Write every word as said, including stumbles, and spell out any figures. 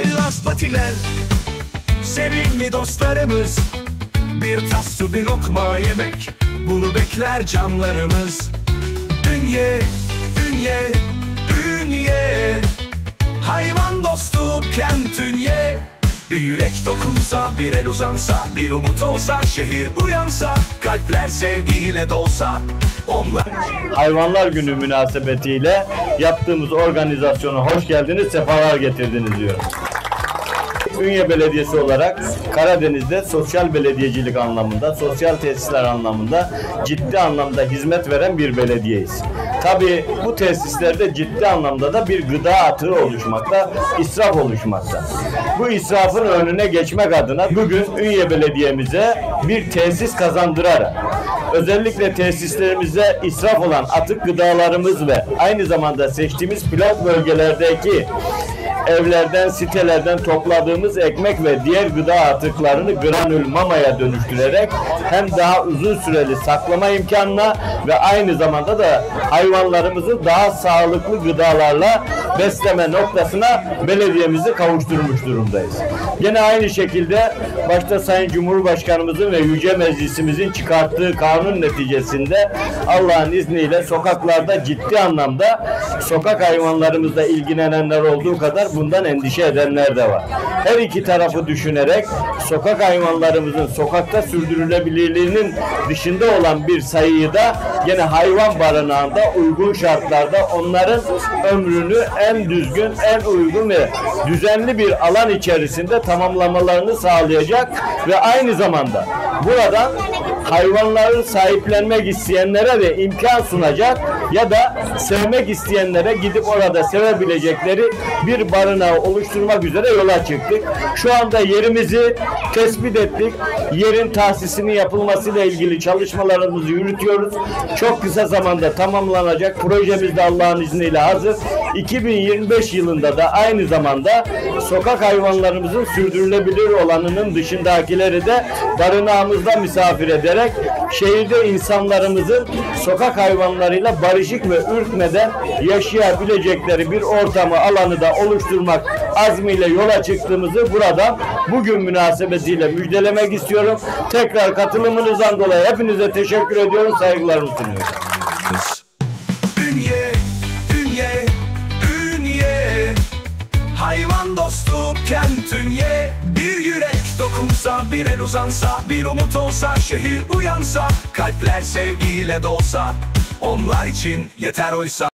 haylaz patiler, sevimli dostlarımız, bir tas su bir lokma yemek, bunu bekler canlarımız. Ünye, ünye, ünye, hayvan dostu kent ünye. Bir yürek dokunsa, bir el uzansa, bir umut olsa, şehir uyansa, kalpler sevgiyle dolsa, onlar... Hayvanlar Günü münasebetiyle yaptığımız organizasyona hoş geldiniz, sefalar getirdiniz diyorum. Ünye Belediyesi olarak Karadeniz'de sosyal belediyecilik anlamında, sosyal tesisler anlamında ciddi anlamda hizmet veren bir belediyeyiz. Tabii bu tesislerde ciddi anlamda da bir gıda atığı oluşmakta, israf oluşmakta. Bu israfın önüne geçmek adına bugün Ünye Belediye'mize bir tesis kazandırarak, özellikle tesislerimize israf olan atık gıdalarımız ve aynı zamanda seçtiğimiz pilot bölgelerdeki evlerden, sitelerden topladığımız ekmek ve diğer gıda atıklarını granül mamaya dönüştürerek hem daha uzun süreli saklama imkanına ve aynı zamanda da hayvanlarımızı daha sağlıklı gıdalarla besleme noktasına belediyemizi kavuşturmuş durumdayız. Yine aynı şekilde başta Sayın Cumhurbaşkanımızın ve Yüce Meclisimizin çıkarttığı kanun neticesinde Allah'ın izniyle sokaklarda ciddi anlamda sokak hayvanlarımızla ilgilenenler olduğu kadar bundan endişe edenler de var. Her iki tarafı düşünerek sokak hayvanlarımızın sokakta sürdürülebilirliğinin dışında olan bir sayıyı da gene hayvan barınağında uygun şartlarda onların ömrünü en düzgün, en uygun ve düzenli bir alan içerisinde tamamlamalarını sağlayacak ve aynı zamanda buradan hayvanları sahiplenmek isteyenlere de imkan sunacak ya da sevmek isteyenlere gidip orada sevebilecekleri bir barınağı oluşturmak üzere yola çıktık. Şu anda yerimizi tespit ettik. Yerin tahsisinin yapılmasıyla ilgili çalışmalarımızı yürütüyoruz. Çok kısa zamanda tamamlanacak. Projemiz de Allah'ın izniyle hazır. iki bin yirmi beş yılında da aynı zamanda sokak hayvanlarımızın sürdürülebilir olanının dışındakileri de barınağımızda misafir ederek şehirde insanlarımızın sokak hayvanlarıyla barışık ve ürkmeden yaşayabilecekleri bir ortamı, alanı da oluşturmak azmiyle yola çıktığımızı burada bugün münasebetiyle müjdelemek istiyorum. Tekrar katılımınızdan dolayı hepinize teşekkür ediyorum, saygılarımı sunuyorum. Ünye, ünye, ünye, hayvan dostu kent ünye. Bir yürek dokunsa, bir el uzansa, bir umut olsa, şehir uyansa, kalpler sevgiyle dolsa, onlar için yeter oysa.